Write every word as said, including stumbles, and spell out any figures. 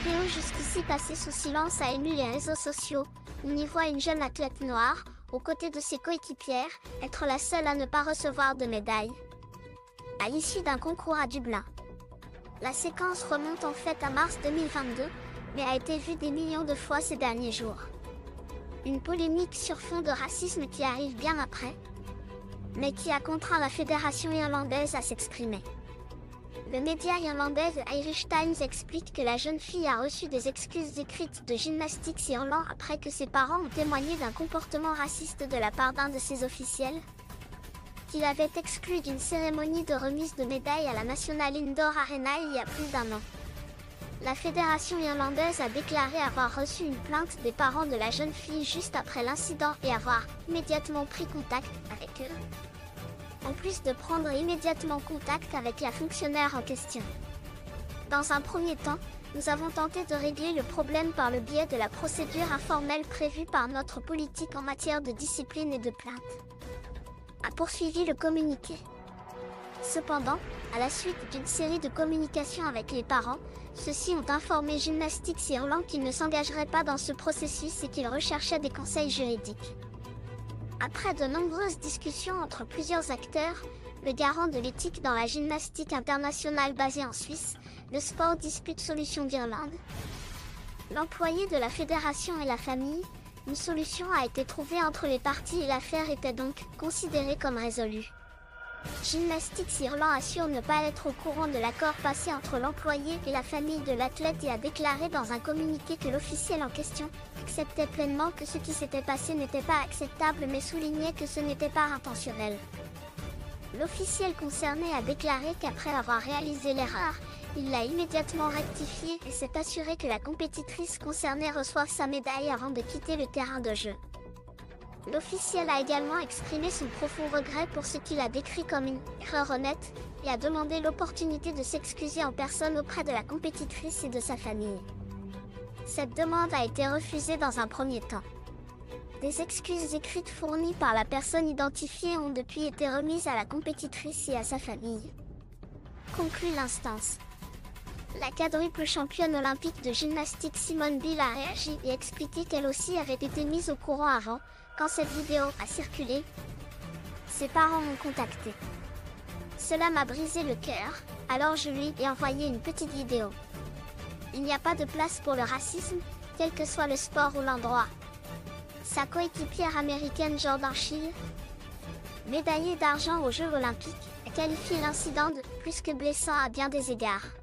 vidéo jusqu'ici passée sous silence a ému les réseaux sociaux. On y voit une jeune athlète noire, aux côtés de ses coéquipières, être la seule à ne pas recevoir de médaille, à l'issue d'un concours à Dublin. La séquence remonte en fait à mars deux mille vingt-deux, mais a été vue des millions de fois ces derniers jours. Une polémique sur fond de racisme qui arrive bien après, mais qui a contraint la fédération irlandaise à s'exprimer. Le média irlandais The Irish Times explique que la jeune fille a reçu des excuses écrites de Gymnastics Ireland après que ses parents ont témoigné d'un comportement raciste de la part d'un de ses officiels, qu'il avait exclu d'une cérémonie de remise de médailles à la National Indoor Arena il y a plus d'un an. La fédération irlandaise a déclaré avoir reçu une plainte des parents de la jeune fille juste après l'incident et avoir immédiatement pris contact avec eux, en plus de prendre immédiatement contact avec la fonctionnaire en question. Dans un premier temps, nous avons tenté de régler le problème par le biais de la procédure informelle prévue par notre politique en matière de discipline et de plainte, a poursuivi le communiqué. Cependant, à la suite d'une série de communications avec les parents, ceux-ci ont informé Gymnastics Ireland qu'ils ne s'engageraient pas dans ce processus et qu'ils recherchaient des conseils juridiques. Après de nombreuses discussions entre plusieurs acteurs, le garant de l'éthique dans la gymnastique internationale basée en Suisse, le Sport Dispute Solutions d'Irlande, l'employé de la fédération et la famille, une solution a été trouvée entre les parties et l'affaire était donc considérée comme résolue. Gymnastics Ireland assure ne pas être au courant de l'accord passé entre l'employé et la famille de l'athlète et a déclaré dans un communiqué que l'officiel en question acceptait pleinement que ce qui s'était passé n'était pas acceptable mais soulignait que ce n'était pas intentionnel. L'officiel concerné a déclaré qu'après avoir réalisé l'erreur, il l'a immédiatement rectifiée et s'est assuré que la compétitrice concernée reçoive sa médaille avant de quitter le terrain de jeu. L'officiel a également exprimé son profond regret pour ce qu'il a décrit comme une erreur honnête et a demandé l'opportunité de s'excuser en personne auprès de la compétitrice et de sa famille. Cette demande a été refusée dans un premier temps. Des excuses écrites fournies par la personne identifiée ont depuis été remises à la compétitrice et à sa famille, conclut l'instance. La quadruple championne olympique de gymnastique Simone Biles a réagi et expliqué qu'elle aussi avait été mise au courant avant, quand cette vidéo a circulé. Ses parents m'ont contacté. Cela m'a brisé le cœur, alors je lui ai envoyé une petite vidéo. Il n'y a pas de place pour le racisme, quel que soit le sport ou l'endroit. Sa coéquipière américaine Jordan Shield, médaillée d'argent aux Jeux olympiques, a qualifié l'incident de plus que blessant à bien des égards.